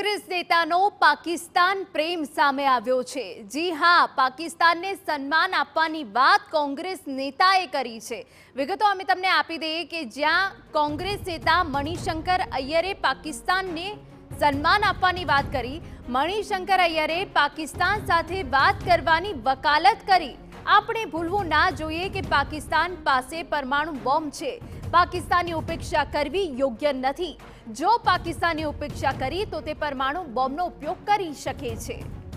કોંગ્રેસ નેતાનો પાકિસ્તાન પ્રેમ સામે આવ્યો છે। જી હા, પાકિસ્તાનને સન્માન આપવાની વાત કોંગ્રેસ નેતાએ કરી છે। વિગતો અમે તમને આપી દઈએ કે જ્યાં કોંગ્રેસ નેતા મણિશંકર અય્યરે પાકિસ્તાનને સન્માન આપવાની વાત કરી। મણિશંકર અય્યરે પાકિસ્તાન સાથે વાત કરવાની વકાલત કરી। આપણે ભૂલવું ના જોઈએ કે પાકિસ્તાન પાસે પરમાણુ બોમ્બ છે। પાકિસ્તાનની ઉપેક્ષા કરવી યોગ્ય નથી। जो पाकिस्तानी उपेक्षा करी तो ते परमाणु बॉम्बनो उपयोग करी सके छे।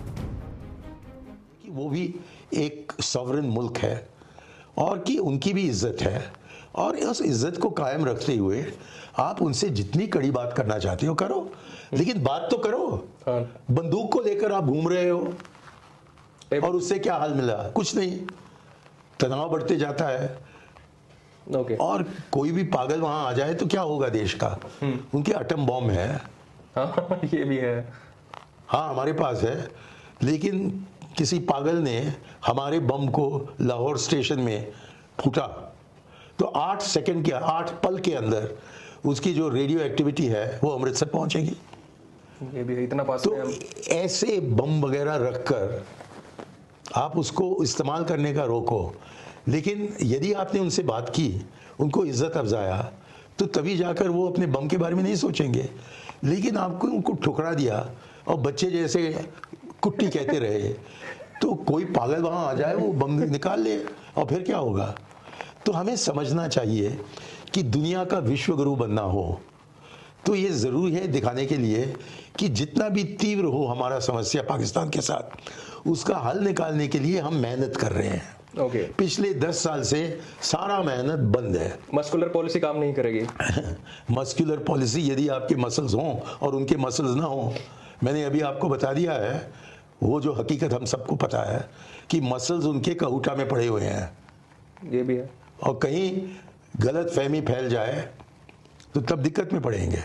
वो भी एक सॉवरेन मुल्क है और कि उनकी भी इज्जत है और उस इज्जत को कायम रखते हुए आप उनसे जितनी कड़ी बात करना चाहते हो करो, लेकिन बात तो करो। बंदूक को लेकर आप घूम रहे हो और उससे क्या हाल मिला? कुछ नहीं, तनाव बढ़ते जाता है। और कोई भी पागल वहां आ जाए तो क्या होगा देश का? उनके एटम बॉम्ब है। हाँ, ये भी है। हाँ, हमारे पास है, लेकिन किसी पागल ने हमारे बम को लाहौर स्टेशन में फूटा तो 8 सेकंड के 8 पल के अंदर उसकी जो रेडियो एक्टिविटी है वो अमृतसर पहुंचेगी। ये भी है, इतना पास तो ऐसे बम वगैरह रखकर आप उसको इस्तेमाल करने का रोको। लेकिन यदि आपने उनसे बात की, उनको इज्जत अफजाया, तो तभी जाकर वो अपने बम के बारे में नहीं सोचेंगे। लेकिन आपको उनको ठुकरा दिया और बच्चे जैसे कुट्टी कहते रहे तो कोई पागल वहाँ आ जाए, वो बम निकाल ले और फिर क्या होगा? तो हमें समझना चाहिए कि दुनिया का विश्व गुरु बनना हो तो ये ज़रूरी है दिखाने के लिए कि जितना भी तीव्र हो हमारा समस्या पाकिस्तान के साथ, उसका हल निकालने के लिए हम मेहनत कर रहे हैं। पिछले 10 साल से सारा मेहनत बंद है। मस्कुलर पॉलिसी काम नहीं करेगी। मस्कुलर पॉलिसी यदि आपके मसल्स हों और उनके मसल्स ना हों, मैंने अभी आपको बता दिया है वो जो हकीकत हम सबको पता है कि मसल्स उनके कहूटा में पड़े हुए हैं। ये भी है। और कहीं गलत फहमी फैल जाए तो तब दिक्कत में पड़ेंगे।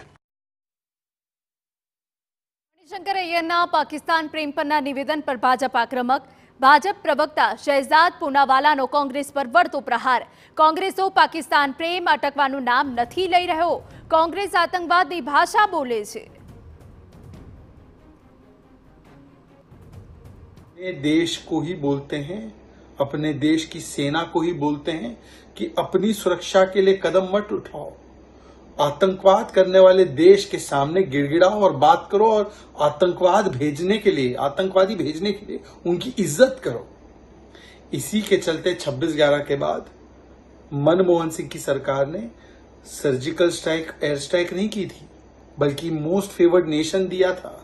मणिशंकर अय्यरना पाकिस्तान प्रेम परना निवेदन पर भाजप आक्रमक। भाजप प्रवक्ता शहजाद पूनावालानो कांग्रेस पर वळतो प्रहार। कांग्रेसो पाकिस्तान प्रेम अटकवानुं नाम नथी लई रह्यो। कांग्रेस आतंकवादनी भाषा बोले छे। अपने देश को ही बोलते हैं, अपने देश की सेना को ही बोलते हैं कि अपनी सुरक्षा के लिए कदम मत उठाओ। आतंकवाद करने वाले देश के सामने गिड़गिड़ाओ और बात करो और आतंकवादी भेजने के लिए उनकी इज्जत करो। इसी के चलते 26/11 के बाद मनमोहन सिंह की सरकार ने सर्जिकल स्ट्राइक, एयर स्ट्राइक नहीं की थी, बल्कि मोस्ट फेवर्ड नेशन दिया था।